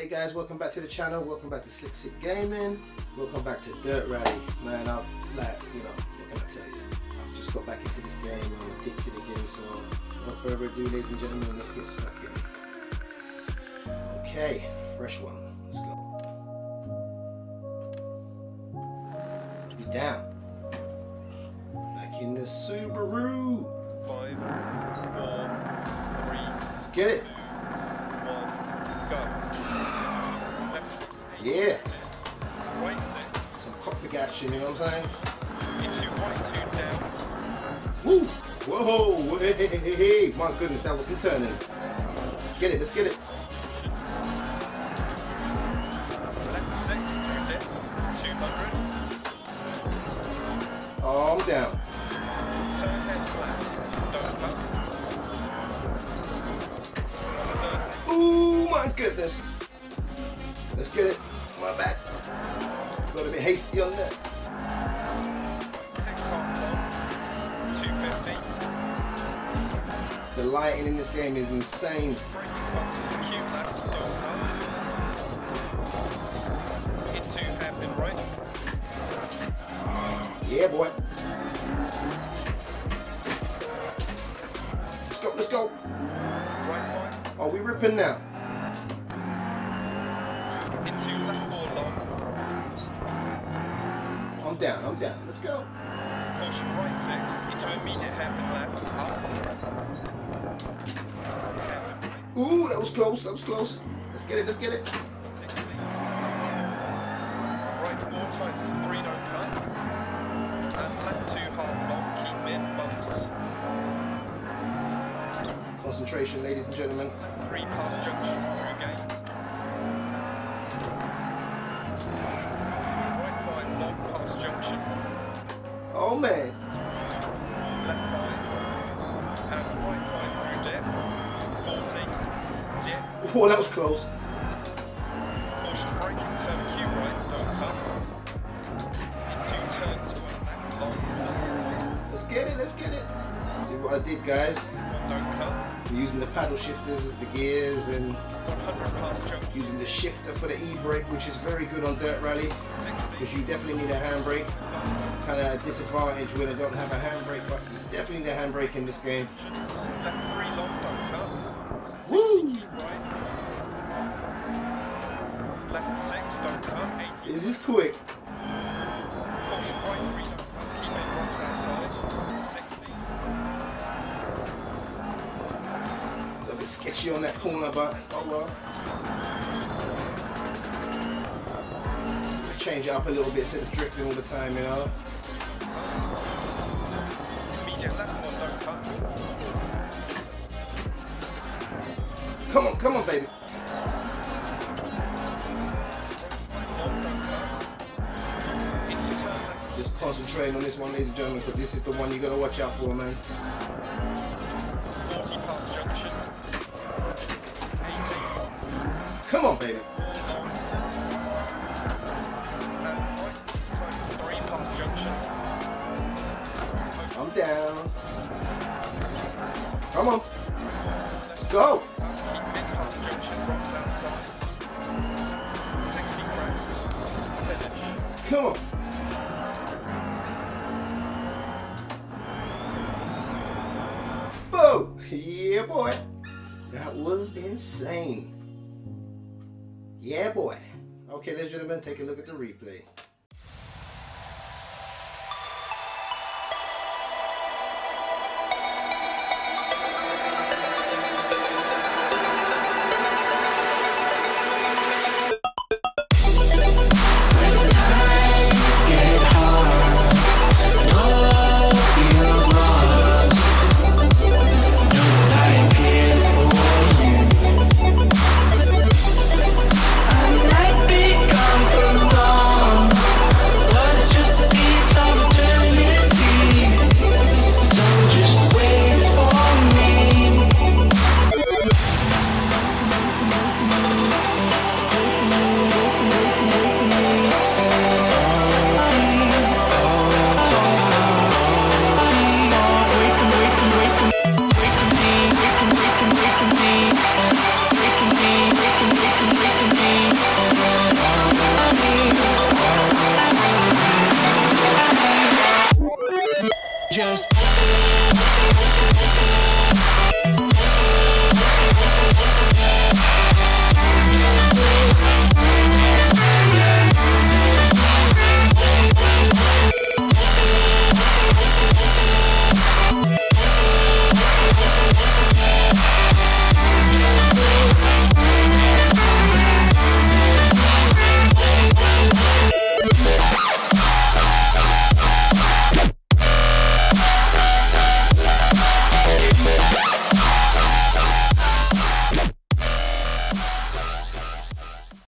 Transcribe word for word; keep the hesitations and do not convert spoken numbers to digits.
guys, welcome back to the channel, welcome back to Slick Sick Gaming, welcome back to Dirt Rally. Man, I've, like, you know, what can I tell you? I've just got back into this game, I'm addicted again, so without further ado, ladies and gentlemen, let's get stuck in. Okay, fresh one, let's go. Be down. Back in the Subaru. Five, four, three, let's get it. two, one, go. Yeah. Right six. Some cockpit action, you know what I'm saying? Into right two down. Woo! Whoa! Hey, hey, hey, hey! My goodness, that was some turnings. Let's get it, let's get it. Left six, two dip, two hundred. Oh, I'm down. Turn left left. Don't cut. Ooh, my goodness. Let's get it. My bad. Got a bit hasty on that. Six half long. two fifty. The lighting in this game is insane. Brake box. Q left. Don't cut. Into hairpin right. Yeah, boy. Let's go, let's go. Right right. Are we ripping now? Into left four long. I'm down, I'm down. Let's go. Caution right six. Into immediate hairpin left. Up. Hairpin right. Ooh, that was close, that was close. Let's get it, let's get it. sixty. Right four tights, three don't cut. And left two half long, keep in bumps. Concentration, ladies and gentlemen. Three past junction through gate. Right five long past junction. Oh man. Left five. And right five through dip. forty. Dip. Oh, that was close. Caution braking, turn Q right, don't cut. Into turn square left long. Let's get it, let's get it. See what I did, guys? One don't cut. I'm using the paddle shifters as the gears and one hundred past junction. using the shifter for the e-brake, which is very good on Dirt Rally sixty. because you definitely need a handbrake. Kind of a disadvantage when I don't have a handbrake, but you definitely need a handbrake in this game. Left three long, don't cut. Woo! Keep right. Left six, don't cut. eighty. Is this quick? Caution right three, don't cut. Keep eight rocks outside. sixty. It's a bit sketchy on that corner, but oh well. Change it up a little bit instead of drifting all the time, you know. Immediate left one, don't cut. Come on, come on, baby. Long, don't cut. Into turn left. Just concentrating on this one, ladies and gentlemen, because this is the one you gotta watch out for, man. forty past junction. eighty. Come on, baby. I'm down. Come on. Let's go. Come on. Boom. Yeah, boy. That was insane. Yeah, boy. Okay, ladies and gentlemen, take a look at the replay. I might be gone for long. Just